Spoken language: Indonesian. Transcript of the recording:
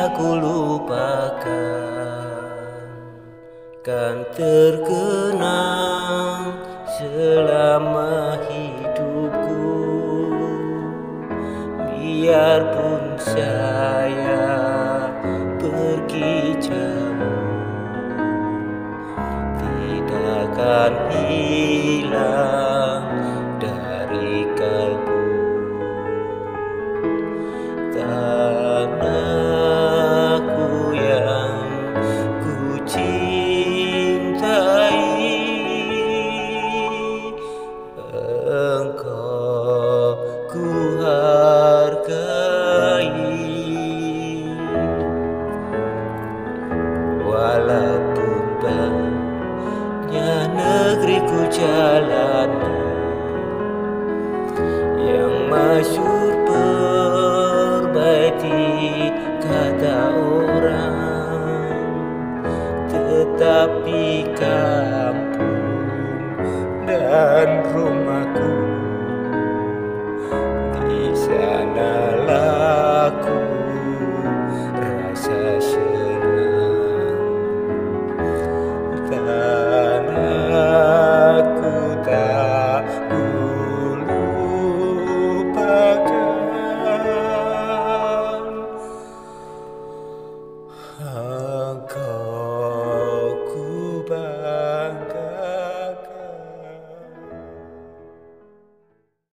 aku lupakan, kan terkenang selama hidupku. Biarpun saya pergi jauh, tidak akan hilang dari kalbu. Tanahku yang ku cintai, engkau ku hargai. Walaupun banyak negeri ku jalan,